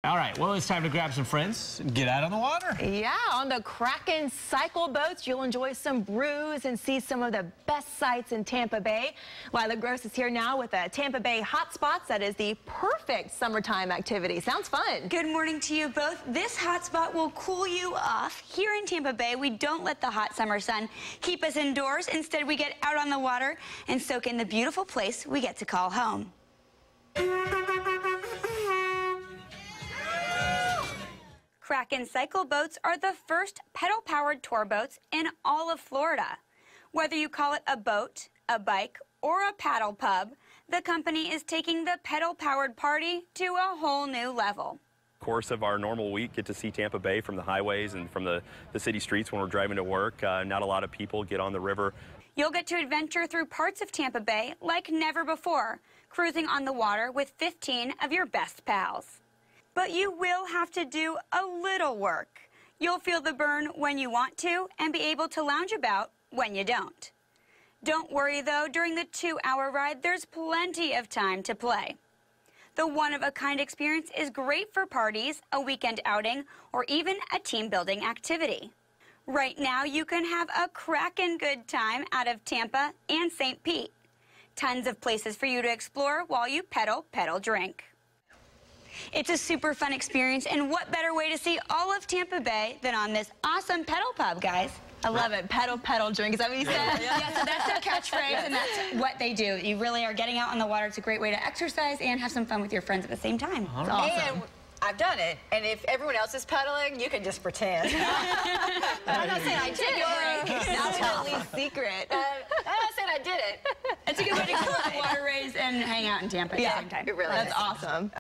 All right, well, it's time to grab some friends and get out on the water. Yeah, on the Kraken cycle boats, you'll enjoy some brews and see some of the best sights in Tampa Bay. Lila Gross is here now with a Tampa Bay Hot Spots. That is the perfect summertime activity. Sounds fun. Good morning to you both. This hot spot will cool you off. Here in Tampa Bay, we don't let the hot summer sun keep us indoors. Instead, we get out on the water and soak in the beautiful place we get to call home. Kraken cycle boats are the first pedal-powered tour boats in all of Florida. Whether you call it a boat, a bike, or a paddle pub, the company is taking the pedal-powered party to a whole new level. Course of our normal week, get to see Tampa Bay from the highways and from the city streets when we're driving to work. Not a lot of people get on the river. You'll get to adventure through parts of Tampa Bay like never before, cruising on the water with 15 of your best pals. But you will have to do a little work. You'll feel the burn when you want to and be able to lounge about when you don't. Don't worry though, during the 2-hour ride, there's plenty of time to play. The one-of-a-kind experience is great for parties, a weekend outing, or even a team-building activity. Right now, you can have a crackin' good time out of Tampa and St. Pete. Tons of places for you to explore while you pedal, drink. It's a super fun experience, and what better way to see all of Tampa Bay than on this awesome pedal pub, guys? I love it. Pedal, drink. Is that what you said? Yeah, so that's their catchphrase, and that's what they do. You really are getting out on the water. It's a great way to exercise and have some fun with your friends at the same time. It's awesome. And I've done it, and if everyone else is pedaling, you can just pretend. I'm not saying I did it. Definitely secret. I'm not saying I did it. It's a good way to keep the water raised and hang out in Tampa at the same time. It really is. That's awesome.